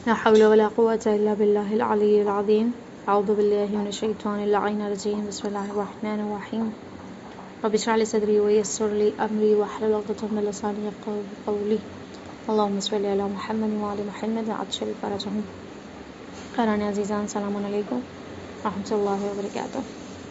لا حول ولا قوة إلا بالله العلي العظيم. أعوذ بالله من الشيطان اللعين الرجيم. بسم الله الرحمن الرحيم. رب اشرح لي صدري ويسر لي أمري واحلل عقدة من لساني يفقهوا قولي. اللهم صل على محمد وعلى محمد عجل فرجهم. قرآن عزیزان السلام علیکم ورحمۃ اللہ وبرکاتہ.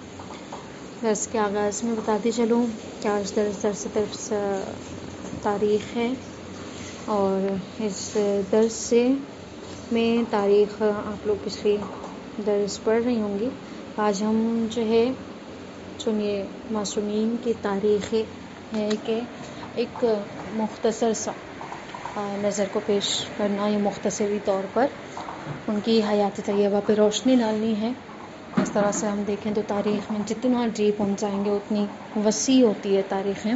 درس کے آغاز میں بتاتی چلوں کہ آج درس تاریخ ہے اور اس درس سے میں تاریخ آپ لوگ پچھلی درس پڑھ رہی ہوں گی. آج ہم جو ہے چونیے معصومین کی تاریخ ہے کہ ایک مختصر سا نظر کو پیش کرنا یا مختصری طور پر ان کی حیات طیبہ پہ روشنی ڈالنی ہے. اس طرح سے ہم دیکھیں تو تاریخ میں جتنا ڈیپ ہم جائیں گے اتنی وسیع ہوتی ہے تاریخیں،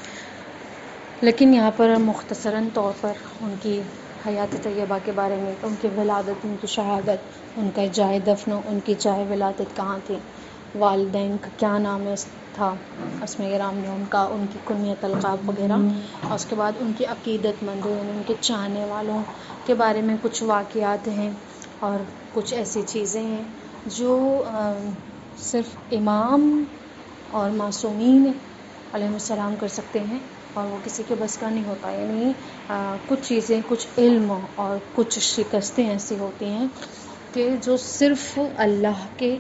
لیکن یہاں پر مختصراً طور پر ان کی حیات طیبہ کے بارے میں، ان کی ولادت، ان کی شہادت، ان کا جائے دفن، ان کی جائے ولادت کہاں تھی، والدین کا کیا نام تھا، اسماء کرام نے ان کی کنیت القاب وغیرہ، اور اس کے بعد ان کی عقیدت مندوں یعنی ان کے چاہنے والوں کے بارے میں کچھ واقعات ہیں اور کچھ ایسی چیزیں ہیں جو صرف امام اور معصومین علیہ السلام کر سکتے ہیں اور وہ کسی کے بس کا نہیں ہوتا. یعنی کچھ چیزیں، کچھ علم اور کچھ شکستیں ایسی ہوتی ہیں کہ جو صرف اللہ کے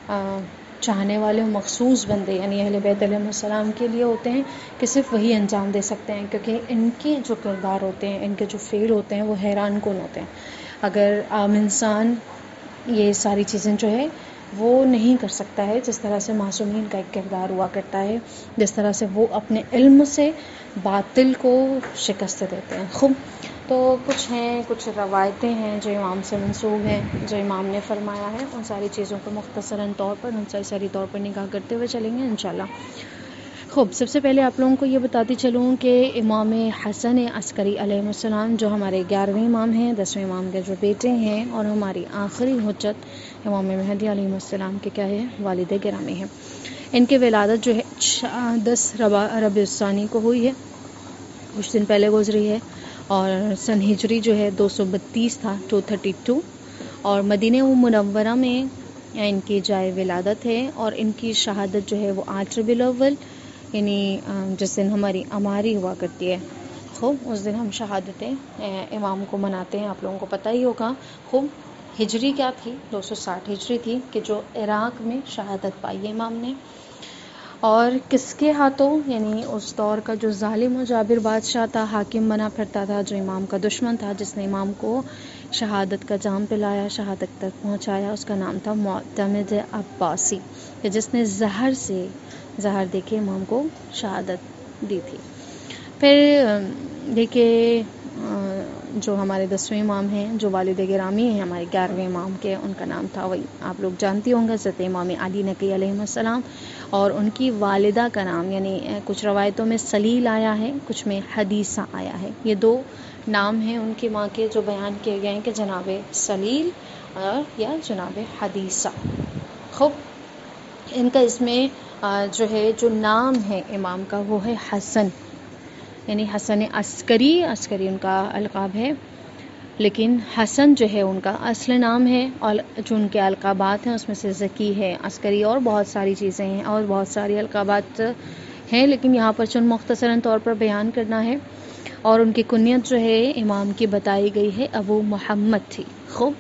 چاہنے والے مخصوص بندے یعنی اہل بیت علیہ السلام کے لیے ہوتے ہیں کہ صرف وہی انجام دے سکتے ہیں، کیونکہ ان کے جو کردار ہوتے ہیں، ان کے جو فعل ہوتے ہیں وہ حیران کن ہوتے ہیں. اگر عام انسان یہ ساری چیزیں جو ہے وہ نہیں کر سکتا ہے جس طرح سے معصومین کا ایک کردار ہوا کرتا ہے، جس طرح سے وہ اپنے علم سے باطل کو شکست دیتے ہیں. خوب، تو کچھ روایتیں ہیں جو امام سے منسوب ہیں، جو امام نے فرمایا ہے. ان ساری چیزوں کو مختصراً طور پر ساری طور پر نگاہ کرتے ہوئے چلیں گے انشاءاللہ. خوب، سب سے پہلے آپ لوگوں کو یہ بتاتی چلوں کہ امام حسن عسکری علیہ السلام جو ہمارے 11ویں امام ہیں، 10ویں امام کے جو بیٹے ہیں اور ہماری آخری حجت امام مہدی علیہ السلام کے کیا ہے، والد گرامی ہیں. ان کی ولادت جو ہے 10 ربیع الثانی کو ہوئی ہے، کچھ دن پہلے گزری ہے، اور سن ہجری جو ہے 232 تھا، 232. اور مدینہ منورہ میں ان کی جائے ولادت ہے اور ان کی شہادت جو ہے وہ 8 ربیع الاول یعنی جس دن ہماری اماری ہوا کرتی ہے. خوب، اس دن ہم شہادت امام کو مناتے ہیں، آپ لوگوں کو پتہ ہی ہوگا. خوب، ہجری کیا تھی؟ 260 ہجری تھی کہ جو عراق میں شہادت پائی امام نے. اور کس کے ہاتھوں؟ یعنی اس دور کا جو ظالم و جابر بادشاہ تھا، حاکم بنا پھرتا تھا، جو امام کا دشمن تھا، جس نے امام کو شہادت کا جام پلایا، شہادت تک پہنچایا، اس کا نام تھا معتمد عباسی، کہ جس نے زہر دے کے امام کو شہادت دی تھی. پھر دیکھیے جو ہمارے 10ویں امام ہیں، جو والد گرامی ہیں ہمارے 11ویں امام کے، ان کا نام تھا، وہی آپ لوگ جانتی ہوں گے، حضرت امام علی نقی علیہ السلام. اور ان کی والدہ کا نام یعنی کچھ روایتوں میں سلیل آیا ہے، کچھ میں حدیثہ آیا ہے. یہ 2 نام ہیں ان کی ماں کے جو بیان کیے گئے ہیں کہ جناب سلیل اور یا جناب حدیثہ. خوب، ان کا اس میں جو ہے جو نام ہے امام کا وہ ہے حسن، یعنی حسن عسکری ان کا القاب ہے، لیکن حسن جو ہے ان کا اصل نام ہے. اور جو ان کے القابات ہیں اس میں سے ذکی ہے، عسکری اور بہت ساری چیزیں ہیں اور بہت ساری القابات ہیں، لیکن یہاں پر چند مختصراً طور پر بیان کرنا ہے. اور ان کی کنیت جو ہے امام کی بتائی گئی ہے ابو محمد تھی. خوب،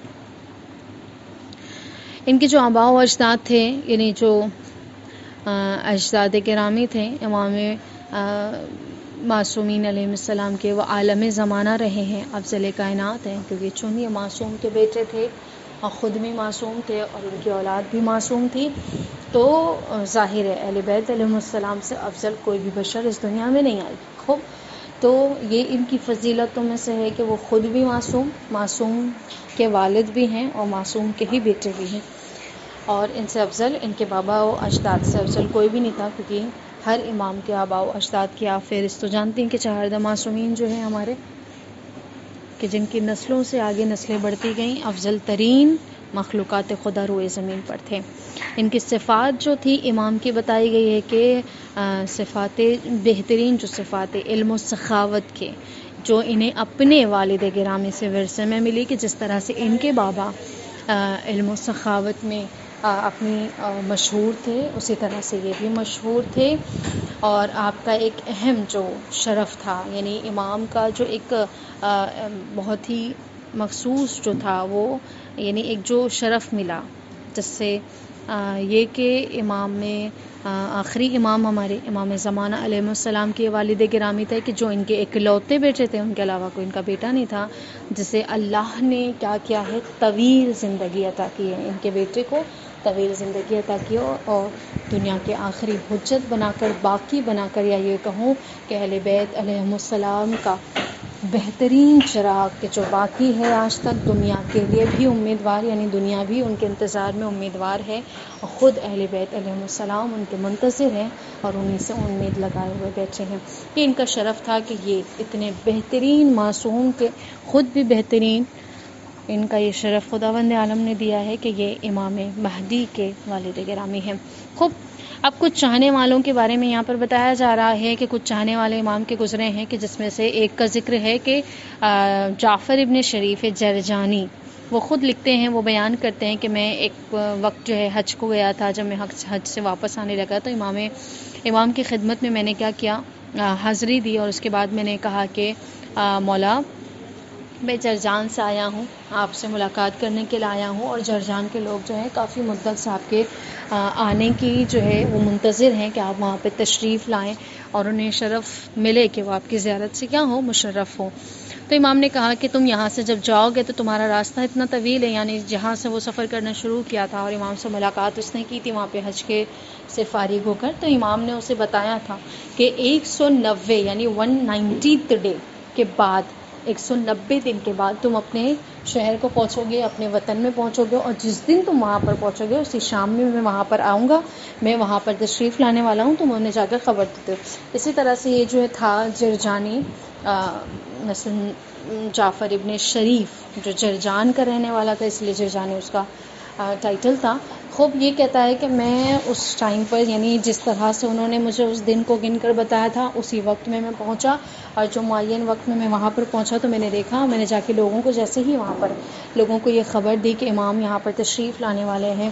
ان کے جو آباء و اجداد تھے یعنی جو اجداد گرامی تھے امام معصومین علیہ السلام کے، وہ عالم زمانہ رہے ہیں، افضل کائنات ہیں، کیونکہ چون یہ معصوم کے بیٹے تھے اور خود بھی معصوم تھے اور ان کی اولاد بھی معصوم تھی، تو ظاہر ہے اہل بیت علیہ السلام سے افضل کوئی بھی بشر اس دنیا میں نہیں آئی. خوب، تو یہ ان کی فضیلتوں میں سے ہے کہ وہ خود بھی معصوم کے والد بھی ہیں اور معصوم کے ہی بیٹے بھی ہیں، اور ان سے افضل ان کے بابا و اجداد سے افضل کوئی بھی نہیں تھا، کیونکہ ہر امام کے آباء و اجداد کی آپ فہرست تو جانتے ہیں کہ 4 معصومین جو ہیں ہمارے، کہ جن کی نسلوں سے آگے نسلیں بڑھتی گئیں، افضل ترین مخلوقات خدا روئے زمین پر تھے. ان کی صفات جو تھی امام کی بتائی گئی ہے کہ صفات بہترین، جو صفات علم و سخاوت کے، جو انہیں اپنے والد گرامی سے ورثے میں ملی، کہ جس طرح سے ان کے بابا علم و سخاوت میں اپنی مشہور تھے، اسی طرح سے یہ بھی مشہور تھے. اور آپ کا ایک اہم جو شرف تھا، یعنی امام کا جو ایک بہت ہی مخصوص جو تھا وہ، یعنی ایک جو شرف ملا، جس سے یہ کہ امام میں آخری امام ہمارے امام زمانہ علیہ السلام کے والد گرامی تھے، کہ جو ان کے اکلوتے بیٹے تھے، ان کے علاوہ کوئی ان کا بیٹا نہیں تھا، جسے اللہ نے کیا کیا ہے، طویل زندگی عطا کی ہے. ان کے بیٹے کو طویل زندگی عطا کی اور دنیا کے آخری حجت بنا کر، باقی بنا کر، یا یہ کہوں کہ اہل بیت علیہم السلام کا بہترین چراغ، کہ جو باقی ہے آج تک، دنیا کے لیے بھی امیدوار، یعنی دنیا بھی ان کے انتظار میں امیدوار ہے، اور خود اہل بیت علیہم السلام ان کے منتظر ہیں اور انہیں سے امید لگائے ہوئے بیٹھے ہیں. یہ ان کا شرف تھا کہ یہ اتنے بہترین معصوم کے خود بھی بہترین، ان کا یہ شرف خداوند عالم نے دیا ہے کہ یہ امام مہدی کے والد گرامی ہیں. خوب، اب کچھ چاہنے والوں کے بارے میں یہاں پر بتایا جا رہا ہے کہ کچھ چاہنے والے امام کے گزرے ہیں، کہ جس میں سے ایک کا ذکر ہے کہ جعفر ابن شریف جرجانی، وہ خود لکھتے ہیں، وہ بیان کرتے ہیں کہ میں ایک وقت جو ہے حج کو گیا تھا. جب میں حج سے واپس آنے لگا تو امام کی خدمت میں میں نے کیا کیا، حاضری دی، اور اس کے بعد میں نے کہا کہ مولا، میں جرجان سے آیا ہوں، آپ سے ملاقات کرنے کے لیے آیا ہوں، اور جرجان کے لوگ جو ہیں کافی مدت سے آپ کے آنے کی جو ہے وہ منتظر ہیں کہ آپ وہاں پہ تشریف لائیں اور انہیں شرف ملے کہ وہ آپ کی زیارت سے کیا ہو، مشرف ہو. تو امام نے کہا کہ تم یہاں سے جب جاؤ گے تو تمہارا راستہ اتنا طویل ہے، یعنی جہاں سے وہ سفر کرنا شروع کیا تھا، اور امام سے ملاقات اس نے کی تھی وہاں پہ حج کے سے فارغ ہو کر، تو امام نے اسے بتایا تھا کہ 190 یعنی 190 ڈے کے بعد، 190 دن کے بعد تم اپنے شہر کو پہنچو گے، اپنے وطن میں پہنچو گے، اور جس دن تم وہاں پر پہنچو گے اسی شام میں وہاں پر آؤں گا، میں وہاں پر تشریف لانے والا ہوں، تم انہیں جا کر خبر دیتے ہو. اسی طرح سے یہ جو تھا جرجانی، جعفر ابن شریف جو جرجان کا رہنے والا تھا، اس لیے جرجانی اس کا ٹائٹل تھا. خوب، یہ کہتا ہے کہ میں اس ٹائم پر، یعنی جس طرح سے انہوں نے مجھے اس دن کو گن کر بتایا تھا، اسی وقت میں پہنچا، اور جو معین وقت میں وہاں پر پہنچا تو میں نے دیکھا، میں نے جا کے لوگوں کو جیسے ہی وہاں پر لوگوں کو یہ خبر دی کہ امام یہاں پر تشریف لانے والے ہیں،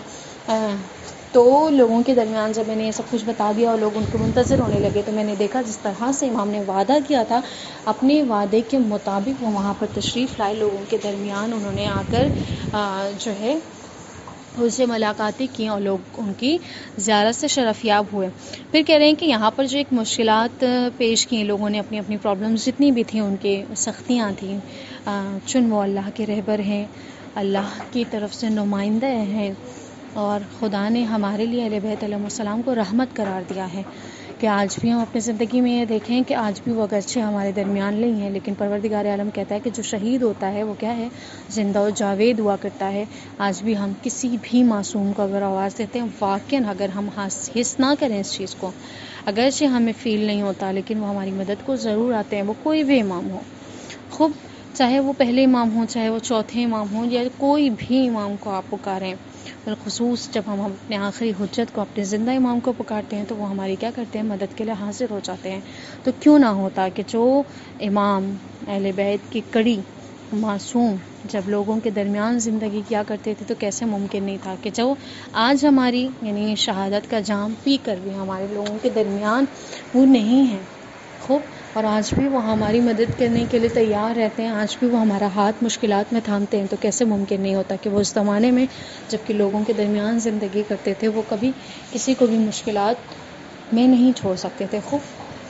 تو لوگوں کے درمیان جب میں نے یہ سب کچھ بتا دیا اور لوگ ان کو منتظر ہونے لگے، تو میں نے دیکھا جس طرح سے امام نے وعدہ کیا تھا، اپنے وعدے کے مطابق وہ وہاں پر تشریف لائے، لوگوں کے درمیان انہوں نے آ کر جو ہے ان سے ملاقاتیں کی اور لوگ ان کی زیارت سے شرفیاب ہوئے. پھر کہہ رہے ہیں کہ یہاں پر جو ایک مشکلات پیش کی لوگوں نے، اپنی اپنی پرابلمز جتنی بھی تھیں، ان کے سختیاں تھیں، چن وہ اللہ کے رہبر ہیں، اللہ کی طرف سے نمائندہ ہیں، اور خدا نے ہمارے لیے اہل بیت علیہ السلام کو رحمت قرار دیا ہے، کہ آج بھی ہم اپنی زندگی میں یہ دیکھیں کہ آج بھی وہ اگرچہ ہمارے درمیان نہیں ہیں، لیکن پروردگار عالم کہتا ہے کہ جو شہید ہوتا ہے وہ کیا ہے، زندہ و جاوید ہوا کرتا ہے. آج بھی ہم کسی بھی معصوم کو اگر آواز دیتے ہیں، واقعاً اگر ہم حس نہ کریں اس چیز کو، اگرچہ ہمیں فیل نہیں ہوتا، لیکن وہ ہماری مدد کو ضرور آتے ہیں، وہ کوئی بھی امام ہو. خوب، چاہے وہ پہلے امام ہوں، چاہے وہ چوتھے امام ہوں، یا کوئی بھی امام کو آپ پکاریں، بالخصوص جب ہم اپنے آخری حجت کو، اپنے زندہ امام کو پکارتے ہیں، تو وہ ہماری کیا کرتے ہیں، مدد کے لیے حاضر ہو جاتے ہیں. تو کیوں نہ ہوتا کہ جو امام اہل بیت کی کڑی معصوم جب لوگوں کے درمیان زندگی کیا کرتے تھے، تو کیسے ممکن نہیں تھا کہ جو آج ہماری یعنی شہادت کا جام پی کر بھی ہمارے لوگوں کے درمیان وہ نہیں ہیں. خوب، اور آج بھی وہ ہماری مدد کرنے کے لیے تیار رہتے ہیں، آج بھی وہ ہمارا ہاتھ مشکلات میں تھامتے ہیں. تو کیسے ممکن نہیں ہوتا کہ وہ اس زمانے میں جب کہ لوگوں کے درمیان زندگی کرتے تھے، وہ کبھی کسی کو بھی مشکلات میں نہیں چھوڑ سکتے تھے. خوب،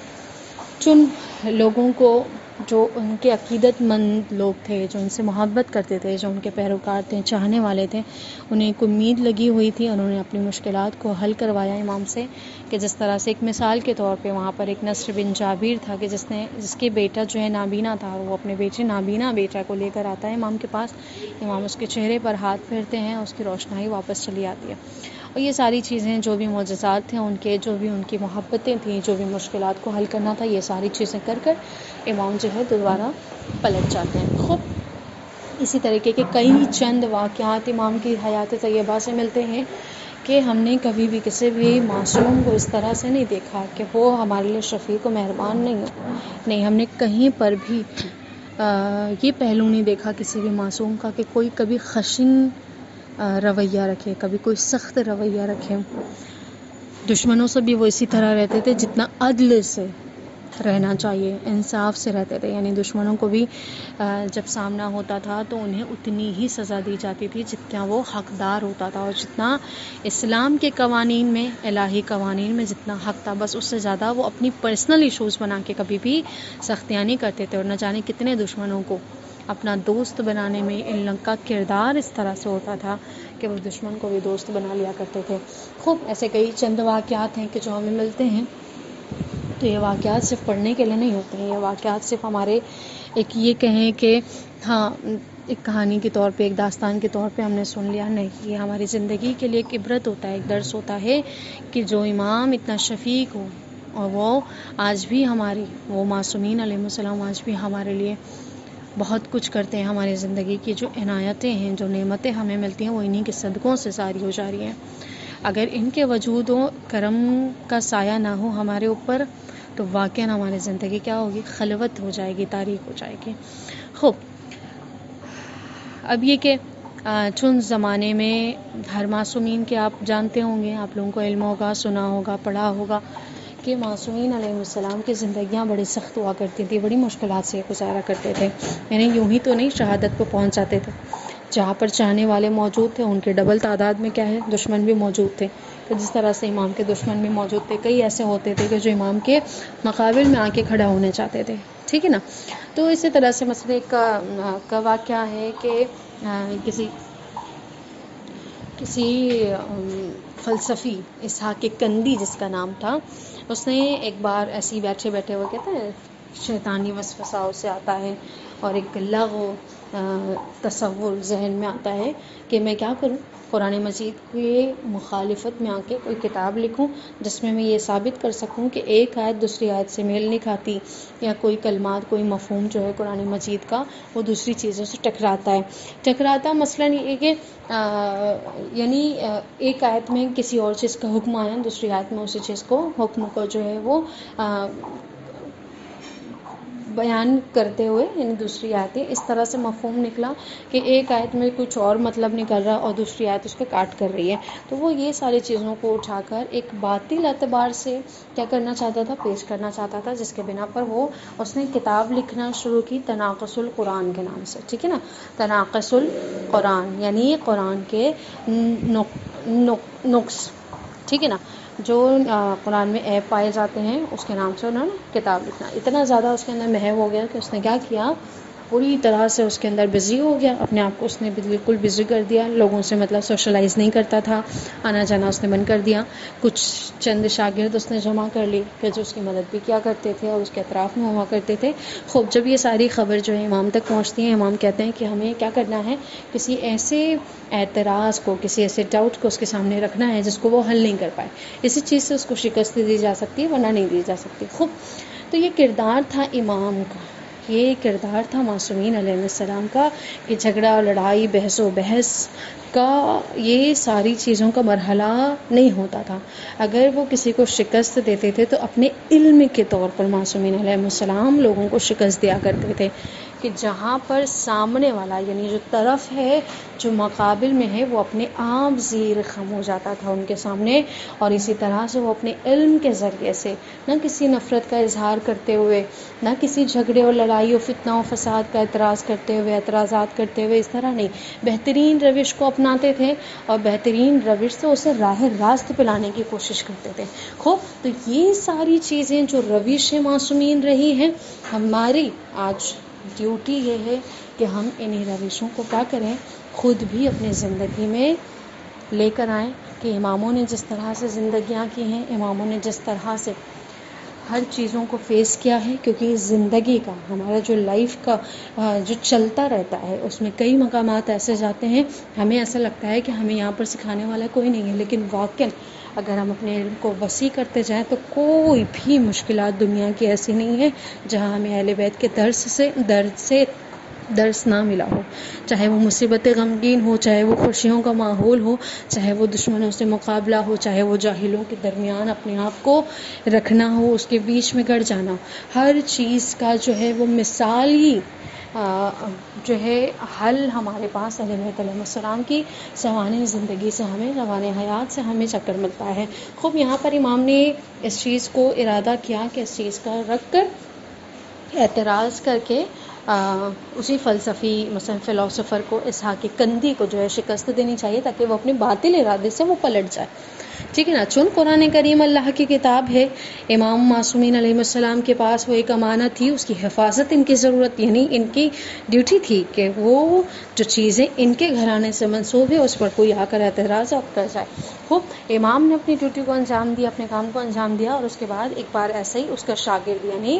چن لوگوں کو جو ان کے عقیدت مند لوگ تھے، جو ان سے محبت کرتے تھے، جو ان کے پیروکار تھے، چاہنے والے تھے، انہیں ایک امید لگی ہوئی تھی، انہوں نے اپنی مشکلات کو حل کروایا امام سے. کہ جس طرح سے ایک مثال کے طور پہ وہاں پر ایک نصر بن جابر تھا، کہ جس کے بیٹا جو ہے نابینا تھا، وہ اپنے نابینا بیٹا کو لے کر آتا ہے امام کے پاس، امام اس کے چہرے پر ہاتھ پھیرتے ہیں، اس کی روشنائی واپس چلی آتی ہے. اور یہ ساری چیزیں جو بھی معجزات تھے ان کے، جو بھی ان کی محبتیں تھیں، جو بھی مشکلات کو حل کرنا تھا، یہ ساری چیزیں کر کر امام جو ہے دوبارہ پلٹ جاتے ہیں. خوب، اسی طریقے کے کئی چند واقعات امام کی حیات طیبہ سے ملتے ہیں کہ ہم نے کبھی بھی کسی بھی معصوم کو اس طرح سے نہیں دیکھا کہ وہ ہمارے لیے شفیق و مہربان نہیں ہو. نہیں، ہم نے کہیں پر بھی یہ پہلو نہیں دیکھا کسی بھی معصوم کا کہ کوئی کبھی خشن رویہ رکھے، کبھی کوئی سخت رویہ رکھے. دشمنوں سے بھی وہ اسی طرح رہتے تھے جتنا عدل سے رہنا چاہیے، انصاف سے رہتے تھے. یعنی دشمنوں کو بھی جب سامنا ہوتا تھا تو انہیں اتنی ہی سزا دی جاتی تھی جتنا وہ حقدار ہوتا تھا، اور جتنا اسلام کے قوانین میں، الہی قوانین میں جتنا حق تھا، بس اس سے زیادہ وہ اپنی پرسنل ایشوز بنا کے کبھی بھی سختیاں نہیں کرتے تھے. اور نہ جانے کتنے دشمنوں کو اپنا دوست بنانے میں ان لوگ کا کردار اس طرح سے ہوتا تھا کہ وہ دشمن کو بھی دوست بنا لیا کرتے تھے. خوب ایسے کئی چند واقعات ہیں کہ جو ہمیں ملتے ہیں. تو یہ واقعات صرف پڑھنے کے لیے نہیں ہوتے ہیں، یہ واقعات صرف ہمارے ایک یہ کہیں کہ ہاں ایک کہانی کے طور پہ، ایک داستان کے طور پہ ہم نے سن لیا، نہیں، یہ ہماری زندگی کے لیے ایک عبرت ہوتا ہے، ایک درس ہوتا ہے کہ جو امام اتنا شفیق ہو اور وہ آج بھی ہماری، وہ معصومین علیہ السلام آج بھی ہمارے لیے بہت کچھ کرتے ہیں. ہماری زندگی کی جو عنایتیں ہیں، جو نعمتیں ہمیں ملتی ہیں، وہ انہی کے صدقوں سے ساری ہو جا رہی ہیں. اگر ان کے وجود و کرم کا سایہ نہ ہو ہمارے اوپر تو واقعاً ہماری زندگی کیا ہوگی؟ خلوت ہو جائے گی، تاریک ہو جائے گی. خوب، اب یہ کہ چند زمانے میں ہر معصومین کے آپ جانتے ہوں گے، آپ لوگوں کو علم ہوگا، سنا ہوگا، پڑھا ہوگا کہ معصومین علیہ السلام کی زندگیاں بڑی سخت ہوا کرتی تھیں، بڑی مشکلات سے گزارا کرتے تھے. یعنی یوں ہی تو نہیں شہادت کو پہنچ جاتے تھے. جہاں پر چاہنے والے موجود تھے ان کے ڈبل تعداد میں کیا ہے، دشمن بھی موجود تھے. تو جس طرح سے امام کے دشمن بھی موجود تھے، کئی ایسے ہوتے تھے کہ جو امام کے مقابل میں آ کے کھڑا ہونے چاہتے تھے. ٹھیک ہے نا. تو اسی طرح سے مثلا ایک کا واقعہ ہے کہ کسی فلسفی اسحاق کندی جس کا نام تھا، اس نے ایک بار ایسے ہی بیٹھے بیٹھے وہ کہتے ہیں شیطانی وسوسہ اسے آتا ہے اور ایک لغو تصور ذہن میں آتا ہے کہ میں کیا کروں، قرآن مجید کے مخالفت میں آ کے کوئی کتاب لکھوں جس میں یہ ثابت کر سکوں کہ ایک آیت دوسری آیت سے میل نہیں کھاتی، یا کوئی کلمات، کوئی مفہوم جو ہے قرآن مجید کا وہ دوسری چیزوں سے ٹکراتا. مثلا یہ کہ یعنی ایک آیت میں کسی اور چیز کا حکم آیا، دوسری آیت میں اسی چیز کو حکم کو جو ہے وہ بیان کرتے ہوئے، یعنی دوسری آیتیں اس طرح سے مفہوم نکلا کہ ایک آیت میں کچھ اور مطلب نکل رہا اور دوسری آیت اس کو کاٹ کر رہی ہے. تو وہ یہ ساری چیزوں کو اٹھا کر ایک باطل اعتبار سے کیا کرنا چاہتا تھا، پیش کرنا چاہتا تھا، جس کے بنا پر اس نے کتاب لکھنا شروع کی تناقص القرآن کے نام سے. ٹھیک ہے نا. تناقص القرآن یعنی قرآن کے نقص. ٹھیک ہے نا. جو قرآن میں عیب پائے جاتے ہیں اس کے نام سے انہوں نے کتاب لکھنا. اتنا زیادہ اس کے اندر محو ہو گیا کہ اس نے کیا کیا، پوری طرح سے اس کے اندر بزی ہو گیا، اپنے آپ کو اس نے بالکل بزی کر دیا. لوگوں سے مطلب سوشلائز نہیں کرتا تھا، آنا جانا اس نے بند کر دیا. کچھ چند شاگرد اس نے جمع کر لی کہ جو اس کی مدد بھی کیا کرتے تھے اور اس کے اطراف میں ہوا کرتے تھے. خوب جب یہ ساری خبر جو ہے امام تک پہنچتی ہے، امام کہتے ہیں کہ ہمیں کیا کرنا ہے، کسی ایسے اعتراض کو، کسی ایسے ڈاؤٹ کو اس کے سامنے رکھنا ہے جس کو وہ حل نہیں کر پائے. اسی چیز سے اس کو شکست دی جا سکتی ہے، ورنہ نہیں دی جا سکتی. خوب، تو یہ کردار تھا امام کا، یہ کردار تھا معصومین علیہ السلام کا کہ جھگڑا، لڑائی، بحث و بحث کا یہ ساری چیزوں کا مرحلہ نہیں ہوتا تھا. اگر وہ کسی کو شکست دیتے تھے تو اپنے علم کے طور پر معصومین علیہ السلام لوگوں کو شکست دیا کرتے تھے کہ جہاں پر سامنے والا، یعنی جو طرف ہے، جو مقابل میں ہے، وہ اپنے آپ زیر خم ہو جاتا تھا ان کے سامنے. اور اسی طرح سے وہ اپنے علم کے ذریعے سے نہ کسی نفرت کا اظہار کرتے ہوئے، نہ کسی جھگڑے اور لڑائی و فتنہ و فساد کا اعتراضات کرتے ہوئے، اس طرح نہیں، بہترین روش کو اپناتے تھے اور بہترین روش سے اسے راہ راست پہ لانے کی کوشش کرتے تھے. خوب، تو یہ ساری چیزیں جو روش معصومین رہی ہیں، ہماری آج ڈیوٹی یہ ہے کہ ہم انہی روشوں کو کیا کریں، خود بھی اپنی زندگی میں لے کر آئیں کہ اماموں نے جس طرح سے زندگیاں کی ہیں، اماموں نے جس طرح سے ہر چیزوں کو فیس کیا ہے، کیونکہ زندگی کا ہمارا جو لائف کا جو چلتا رہتا ہے اس میں کئی مقامات ایسے جاتے ہیں ہمیں ایسا لگتا ہے کہ ہمیں یہاں پر سکھانے والا کوئی نہیں ہے، لیکن واقعاً اگر ہم اپنے علم کو وسیع کرتے جائیں تو کوئی بھی مشکلات دنیا کی ایسی نہیں ہے جہاں ہمیں اہل بیت کے درس سے درس نہ ملا ہو، چاہے وہ مصیبت غمگین ہو، چاہے وہ خوشیوں کا ماحول ہو، چاہے وہ دشمنوں سے مقابلہ ہو، چاہے وہ جاہلوں کے درمیان اپنے آپ کو رکھنا ہو، اس کے بیچ میں گڑ جانا ہو، ہر چیز کا جو ہے وہ مثالی جو ہے حل ہمارے پاس اہل بیت علیہ السلام کی سوانح زندگی سے ہمیں، سوانح حیات سے ہمیں چکر ملتا ہے. خوب یہاں پر امام نے اس چیز کو ارادہ کیا کہ اس چیز کا رکھ کر اعتراض کر کے اسی فلسفی مثلا فلاسفر کو اسحاق کندی کو جو ہے شکست دینی چاہیے تاکہ وہ اپنے باطل ارادے سے وہ پلٹ جائے. ٹھیک ہے نا. چون قرآن کریم اللہ کی کتاب ہے، امام معصومین علیہ السلام کے پاس وہ ایک امانت تھی، اس کی حفاظت ان کی ضرورت، یعنی ان کی ڈیوٹی تھی کہ وہ جو چیزیں ان کے گھرانے سے منسوب ہے اس پر کوئی آ کر اعتراض کر جائے. خوب امام نے اپنی ڈیوٹی کو انجام دیا، اپنے کام کو انجام دیا، اور اس کے بعد ایک بار ایسے ہی اس کا شاگرد یعنی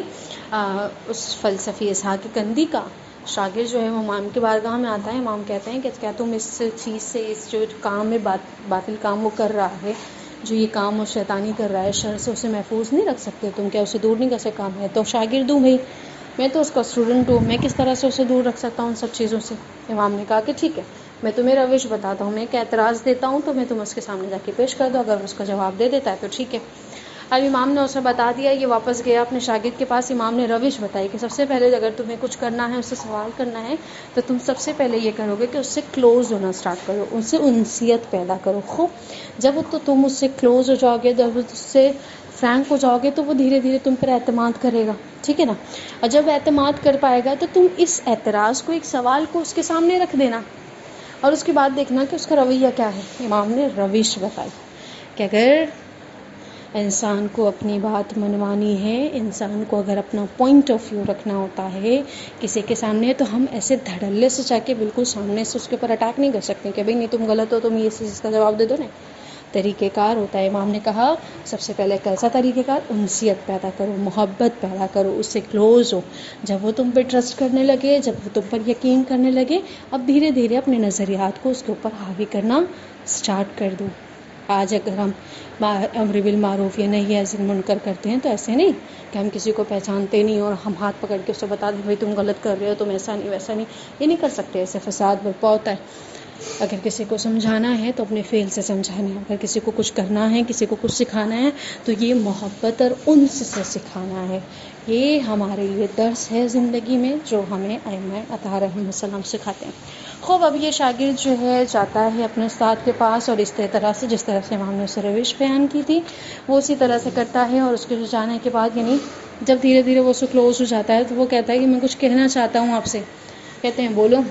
اس فلسفی اسحاق کندی کا شاگرد جو ہے وہ امام کی بارگاہ میں آتا ہے. امام کہتے ہیں کہ کیا تم اس چیز سے، اس جو کام میں باطل کام وہ کر رہا ہے، جو یہ کام وہ شیطانی کر رہا ہے، شر سے اسے محفوظ نہیں رکھ سکتے تم؟ کیا اسے دور نہیں کر سکتے؟ کام ہے تو شاگرد ہوں بھائی، میں تو اس کا اسٹوڈنٹ ہوں، میں کس طرح سے اسے دور رکھ سکتا ہوں ان سب چیزوں سے؟ امام نے کہا کہ ٹھیک ہے، میں تمہیں روش بتاتا ہوں، میں ایک اعتراض دیتا ہوں تو میں تم اس کے سامنے جا کے پیش کر دو، اگر اس کا جواب دے دیتا ہے تو ٹھیک ہے. اب امام نے اسے بتا دیا، یہ واپس گیا اپنے شاگرد کے پاس. امام نے روش بتائی کہ سب سے پہلے اگر تمہیں کچھ کرنا ہے، اس سے سوال کرنا ہے، تو تم سب سے پہلے یہ کرو گے کہ اس سے کلوز ہونا سٹارٹ کرو، اس سے انسیت پیدا کرو. خوب جب تو تم اس سے کلوز ہو جاؤ گے، جب اس سے فرینک ہو جاؤ گے، تو وہ دھیرے دھیرے تم پر اعتماد کرے گا. ٹھیک ہے نا. اور جب اعتماد کر پائے گا تو تم اس اعتراض کو، ایک سوال کو اس کے سامنے رکھ دینا، اور اس کے بعد دیکھنا کہ اس کا رویہ کیا ہے. امام نے روش بتائی کہ اگر انسان کو اپنی بات منوانی ہے، انسان کو اگر اپنا پوائنٹ آف ویو رکھنا ہوتا ہے کسی کے سامنے، تو ہم ایسے دھڑلے سے جا کے بالکل سامنے سے اس کے اوپر اٹیک نہیں کر سکتے کہ بھئی نہیں تم غلط ہو، تم یہ چیز کا جواب دے دو. نہیں، طریقہ کار ہوتا ہے. امام نے کہا سب سے پہلے کیسا طریقہ کار؟ انسیت پیدا کرو، محبت پیدا کرو، اس سے کلوز ہو. جب وہ تم پہ ٹرسٹ کرنے لگے، جب وہ تم پر یقین کرنے لگے، اب دھیرے دھیرے اپنے نظریات کو اس کے اوپر حاوی کرنا سٹارٹ کر دو. آج اگر ہم امر بالمعروف یا نہی عن المنکر کرتے ہیں تو ایسے نہیں کہ ہم کسی کو پہچانتے نہیں اور ہم ہاتھ پکڑ کے اسے بتا دیں بھائی تم غلط کر رہے ہو، تم ایسا نہیں ویسا نہیں، یہ نہیں کر سکتے. ایسے فساد برپا ہوتا ہے. اگر کسی کو سمجھانا ہے تو اپنے فعل سے سمجھانا ہے، اگر کسی کو کچھ کرنا ہے، کسی کو کچھ سکھانا ہے تو یہ محبت اور انس سے سکھانا ہے. یہ ہمارے لیے درس ہے زندگی میں جو ہمیں ائمہ اطہار علیہم السلام سکھاتے ہیں. خوب اب یہ شاگرد جو ہے جاتا ہے اپنے استاد کے پاس، اور اس طرح سے جس طرح سے امام نے اسے روش بیان کی تھی وہ اسی طرح سے کرتا ہے. اور اس کے جانے کے بعد یعنی جب دھیرے دھیرے وہ اس سے کلوز ہو جاتا ہے تو وہ کہتا ہے کہ میں کچھ کہنا چاہتا ہوں آپ سے. کہتے ہیں بولو.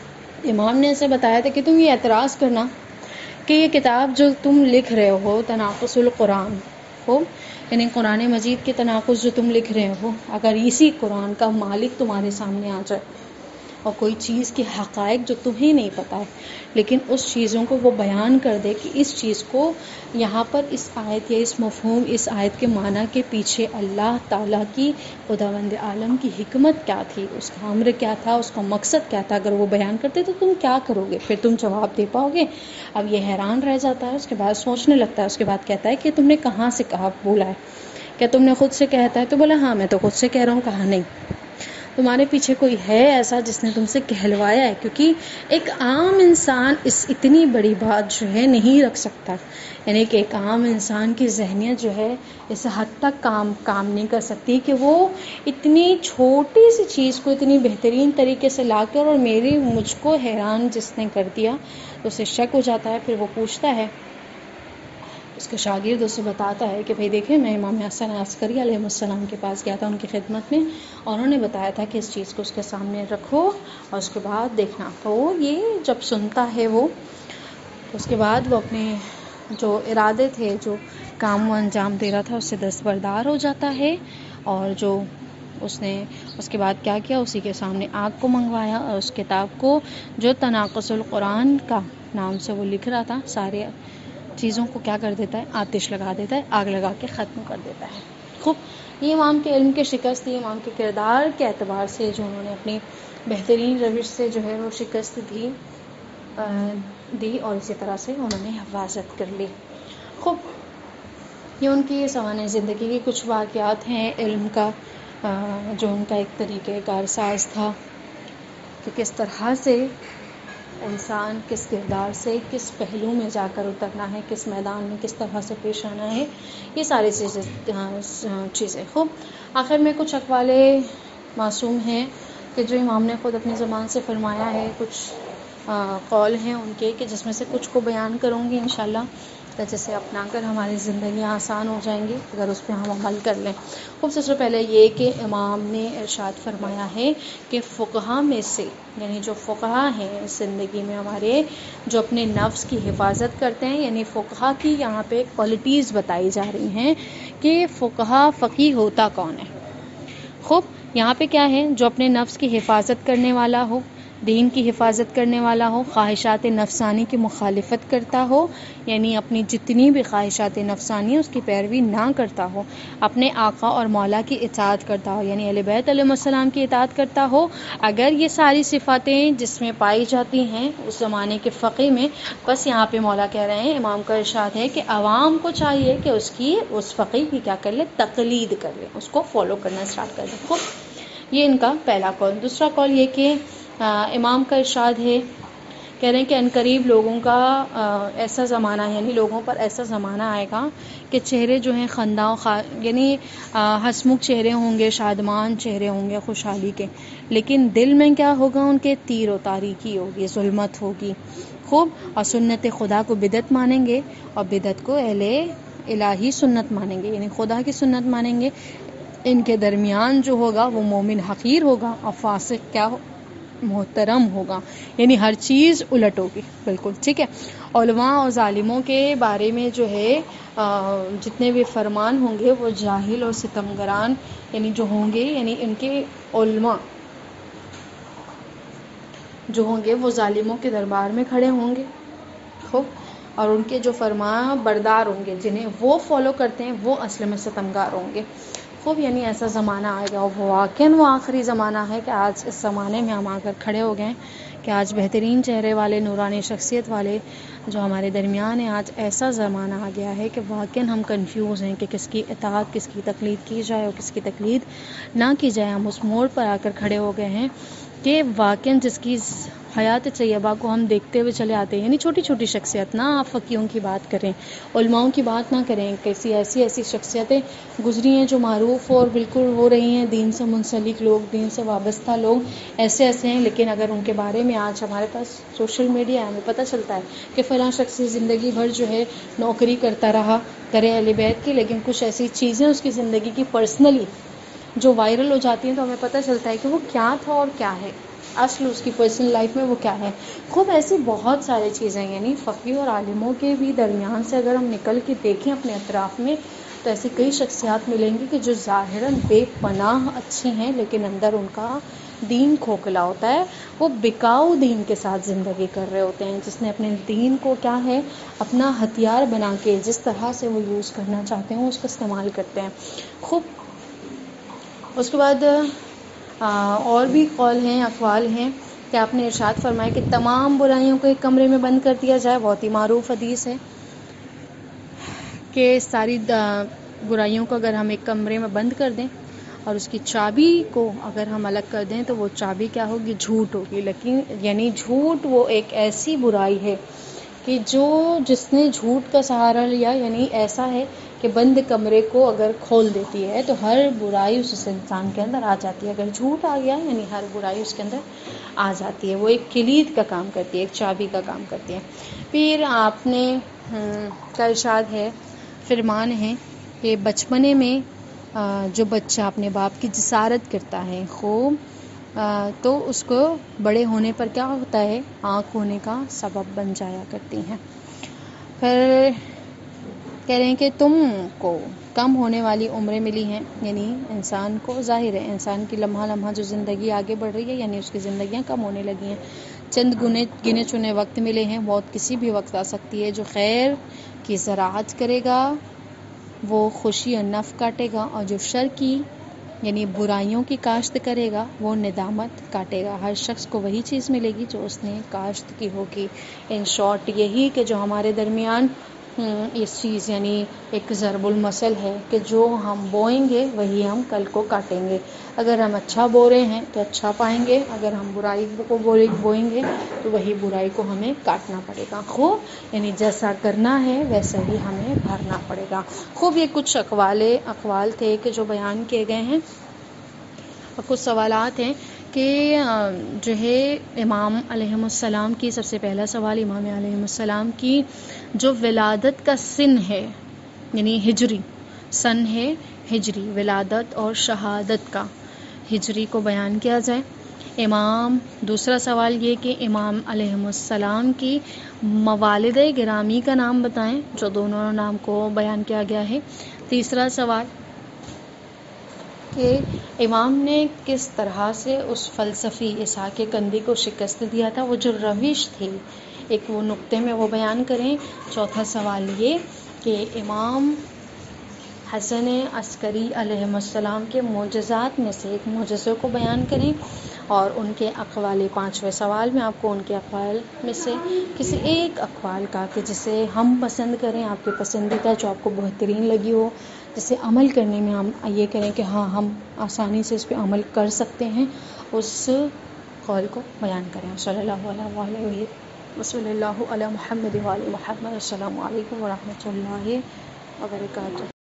امام نے اسے بتایا تھا کہ تم یہ اعتراض کرنا کہ یہ کتاب جو تم لکھ رہے ہو تناقض القرآن ہو، یعنی قرآن مجید کے تناقض جو تم لکھ رہے ہو، اگر اسی قرآن کا مالک تمہارے سامنے آ جائے اور کوئی چیز کے حقائق جو تمہیں نہیں پتہ ہے لیکن اس چیزوں کو وہ بیان کر دے کہ اس چیز کو یہاں پر اس آیت یا اس مفہوم، اس آیت کے معنی کے پیچھے اللہ تعالیٰ کی، خداوند عالم کی حکمت کیا تھی، اس کا امر کیا تھا، اس کا مقصد کیا تھا، اگر وہ بیان کرتے تو تم کیا کرو گے؟ پھر تم جواب دے پاؤ گے؟ اب یہ حیران رہ جاتا ہے، اس کے بعد سوچنے لگتا ہے، اس کے بعد کہتا ہے کہ تم نے کہاں سے کہا بولا ہے؟ کیا تم نے خود سے کہتا ہے؟ تو بولا ہاں میں تو خود سے کہہ رہا ہوں. کہا نہیں، تمہارے پیچھے کوئی ہے ایسا جس نے تم سے کہلوایا ہے، کیونکہ ایک عام انسان اس اتنی بڑی بات جو ہے نہیں رکھ سکتا. یعنی کہ ایک عام انسان کی ذہنیت جو ہے اس حد تک کام نہیں کر سکتی کہ وہ اتنی چھوٹی سی چیز کو اتنی بہترین طریقے سے لا کر، اور مجھ کو حیران جس نے کر دیا تو اسے شک ہو جاتا ہے. پھر وہ پوچھتا ہے، اس کے شاگرد اسے بتاتا ہے کہ بھئی دیکھیں میں امام حسن عسکری علیہ السلام کے پاس گیا تھا ان کی خدمت میں، اور انہوں نے بتایا تھا کہ اس چیز کو اس کے سامنے رکھو اور اس کے بعد دیکھنا. تو یہ جب سنتا ہے وہ، تو اس کے بعد وہ اپنے جو ارادے تھے، جو کام وہ انجام دے رہا تھا، اس سے دستبردار ہو جاتا ہے. اور جو اس نے اس کے بعد کیا کیا، اسی کے سامنے آگ کو منگوایا اور اس کتاب کو جو تناقض القرآن کا نام سے وہ لکھ رہا تھا، سارے چیزوں کو کیا کر دیتا ہے؟ آتش لگا دیتا ہے، آگ لگا کے ختم کر دیتا ہے. خوب یہ امام کے علم کی شکست تھی، امام کے کردار کے اعتبار سے جو انہوں نے اپنی بہترین روش سے جو ہے وہ شکست دی اور اسی طرح سے انہوں نے حفاظت کر لی. خوب یہ ان کی سوانح زندگی کی کچھ واقعات ہیں علم کا، جو ان کا ایک طریقہ کار ساز تھا. کہ کس طرح سے انسان کس کردار سے کس پہلو میں جا کر اترنا ہے، کس میدان میں کس طرح سے پیش آنا ہے، یہ ساری چیزیں خوب آخر میں کچھ اقوال معصوم ہیں کہ جو امام نے خود اپنی زبان سے فرمایا ہے، کچھ قول ہیں ان کے کہ جس میں سے کچھ کو بیان کروں گی انشاءاللہ، جسے اپنا کر ہماری زندگیاں آسان ہو جائیں گی اگر اس پہ ہم عمل کر لیں. خوب سب سے پہلے یہ کہ امام نے ارشاد فرمایا ہے کہ فقہا میں سے، یعنی جو فقہا ہیں زندگی میں ہمارے، جو اپنے نفس کی حفاظت کرتے ہیں، یعنی فقہا کی یہاں پہ کوالٹیز بتائی جا رہی ہیں کہ فقہا فقیہ ہوتا کون ہے. خوب یہاں پہ کیا ہے؟ جو اپنے نفس کی حفاظت کرنے والا ہو، دین کی حفاظت کرنے والا ہو، خواہشات نفسانی کی مخالفت کرتا ہو، یعنی اپنی جتنی بھی خواہشات نفسانی اس کی پیروی نہ کرتا ہو، اپنے آقا اور مولا کی اطاعت کرتا ہو، یعنی اہل بیت علیہ السلام کی اطاعت کرتا ہو. اگر یہ ساری صفاتیں جس میں پائی جاتی ہیں اس زمانے کے فقیہ میں، بس یہاں پہ مولا کہہ رہے ہیں، امام کا ارشاد ہے کہ عوام کو چاہیے کہ اس فقیہ کی کیا کر لے؟ تقلید کر لے، اس کو فالو کرنا اسٹارٹ کر دے. یہ ان کا پہلا قول. دوسرا قول یہ کہ امام کا ارشاد ہے، کہہ رہے ہیں کہ عنقریب لوگوں کا ایسا زمانہ ہے، یعنی لوگوں پر ایسا زمانہ آئے گا کہ چہرے جو ہیں خنداں یعنی ہسمکھ چہرے ہوں گے، شادمان چہرے ہوں گے خوشحالی کے، لیکن دل میں کیا ہوگا ان کے؟ تیر و تاریکی ہوگی، ظلمت ہوگی. خوب اور سنت خدا کو بدعت مانیں گے اور بدعت کو اہل الہی سنت مانیں گے، یعنی خدا کی سنت مانیں گے. ان کے درمیان جو ہوگا وہ مومن حقیر ہوگا اور فاسق کیا محترم ہوگا، یعنی ہر چیز الٹ ہوگی بالکل. ٹھیک ہے. علماء اور ظالموں کے بارے میں جو ہے جتنے بھی فرمان ہوں گے وہ جاہل اور ستمگران یعنی جو ہوں گے، یعنی ان کے علماء جو ہوں گے وہ ظالموں کے دربار میں کھڑے ہوں گے. خوب اور ان کے جو فرمان بردار ہوں گے، جنہیں وہ فالو کرتے ہیں، وہ اصل میں ستمگار ہوں گے. خوب یعنی ایسا زمانہ آئے گا، وہ واقعاً وہ آخری زمانہ ہے کہ آج اس زمانے میں ہم آ کر کھڑے ہو گئے کہ آج بہترین چہرے والے نورانی شخصیت والے جو ہمارے درمیان ہیں، آج ایسا زمانہ آ گیا ہے کہ واقعاً ہم کنفیوز ہیں کہ کس کی اطاعت، کس کی تقلید کی جائے اور کس کی تقلید نہ کی جائے. ہم اس موڑ پر آ کر کھڑے ہو گئے ہیں کہ واقعاً جس کی حیات طیبہ کو ہم دیکھتے ہوئے چلے آتے ہیں، یعنی چھوٹی چھوٹی شخصیت، نہ آپ فقیہوں کی بات کریں، علماؤں کی بات نہ کریں، کیسی ایسی شخصیتیں گزری ہیں جو معروف اور بالکل ہو رہی ہیں، دین سے منسلک لوگ، دین سے وابستہ لوگ ایسے ہیں، لیکن اگر ان کے بارے میں آج ہمارے پاس سوشل میڈیا ہے، ہمیں پتہ چلتا ہے کہ فلاں شخص زندگی بھر جو ہے نوکری کرتا رہا کرے اہل بیت کی، لیکن کچھ ایسی چیزیں اس کی زندگی کی پرسنلی جو وائرل ہو جاتی ہیں تو ہمیں پتہ چلتا ہے کہ وہ کیا تھا اور کیا ہے، اصل اس کی پرسنل لائف میں وہ کیا ہے. خوب ایسی بہت ساری چیزیں، یعنی فقیہ اور عالموں کے بھی درمیان سے اگر ہم نکل کے دیکھیں اپنے اطراف میں تو ایسی کئی شخصیات ملیں گی کہ جو ظاہراً بے پناہ اچھی ہیں لیکن اندر ان کا دین کھوکھلا ہوتا ہے. وہ بکاؤ دین کے ساتھ زندگی کر رہے ہوتے ہیں، جس نے اپنے دین کو کیا ہے اپنا ہتھیار بنا کے جس طرح سے وہ یوز کرنا چاہتے ہیں اس کا استعمال کرتے ہیں. خوب اس کے بعد اور بھی قول ہیں، اقوال ہیں کہ آپ نے ارشاد فرمایا کہ تمام برائیوں کو ایک کمرے میں بند کر دیا جائے. بہت ہی معروف حدیث ہے کہ ساری برائیوں کو اگر ہم ایک کمرے میں بند کر دیں اور اس کی چابی کو اگر ہم الگ کر دیں تو وہ چابی کیا ہوگی؟ جھوٹ ہوگی. لیکن یعنی جھوٹ وہ ایک ایسی برائی ہے کہ جس نے جھوٹ کا سہارا لیا، یعنی ایسا ہے کہ بند کمرے کو اگر کھول دیتی ہے تو ہر برائی اس انسان کے اندر آ جاتی ہے. اگر جھوٹ آ گیا یعنی ہر برائی اس کے اندر آ جاتی ہے. وہ ایک کلید کا کام کرتی ہے، ایک چابی کا کام کرتی ہے. پھر آپ نے کا ارشاد ہے، فرمان ہے کہ بچپنے میں جو بچہ اپنے باپ کی جسارت کرتا ہے خوب تو اس کو بڑے ہونے پر کیا ہوتا ہے؟ آنکھ ہونے کا سبب بن جایا کرتی ہیں. پھر کہہ رہے ہیں کہ تم کو کم ہونے والی عمریں ملی ہیں، یعنی انسان کو ظاہر ہے انسان کی لمحہ لمحہ جو زندگی آگے بڑھ رہی ہے یعنی اس کی زندگیاں کم ہونے لگی ہیں. چند گنے چنے وقت ملے ہیں، موت کسی بھی وقت آ سکتی ہے. جو خیر کی زراعت کرے گا وہ خوشی اور نفع کاٹے گا، اور جو شر کی یعنی برائیوں کی کاشت کرے گا وہ ندامت کاٹے گا. ہر شخص کو وہی چیز ملے گی جو اس نے کاشت کی ہوگی. ان شارٹ یہی کہ جو ہمارے درمیان اس چیز یعنی ایک ضرب المثل ہے کہ جو ہم بوئیں گے وہی ہم کل کو کاٹیں گے. اگر ہم اچھا بو رہے ہیں تو اچھا پائیں گے، اگر ہم برائی کو بوئیں گے تو وہی برائی کو ہمیں کاٹنا پڑے گا. خوب یعنی جیسا کرنا ہے ویسا ہی ہمیں بھرنا پڑے گا. خوب یہ کچھ اقوال تھے کہ جو بیان کیے گئے ہیں، اور کچھ سوالات ہیں کہ جو ہے امام علیہ السلام کی، سب سے پہلا سوال امام علیہ السلام کی جو ولادت کا سن ہے یعنی ہجری سن ہے، ہجری ولادت اور شہادت کا ہجری کو بیان کیا جائے. دوسرا سوال یہ کہ امام علیہ السلام کی موالد گرامی کا نام بتائیں، جو دونوں نام کو بیان کیا گیا ہے. تیسرا سوال کہ امام نے کس طرح سے اس فلسفی اسحاق کندی کو شکست دیا تھا، وہ جو روش تھی ایک وہ نقطے میں وہ بیان کریں. چوتھا سوال یہ کہ امام حسن عسکری علیہ السلام کے معجزات میں سے ایک معجزے کو بیان کریں، اور ان کے اقوال. پانچویں سوال میں آپ کو ان کے اقوال میں سے کسی ایک اقوال کا کہ جسے ہم پسند کریں، آپ کے پسندیدہ جو آپ کو بہترین لگی ہو، جسے عمل کرنے میں ہم یہ کریں کہ ہاں ہم آسانی سے اس پہ عمل کر سکتے ہیں، اس قول کو بیان کریں. صلی اللہ علیہ محمد وعلی محمد. السلام علیکم ورحمۃ اللہ وبرکاتہ.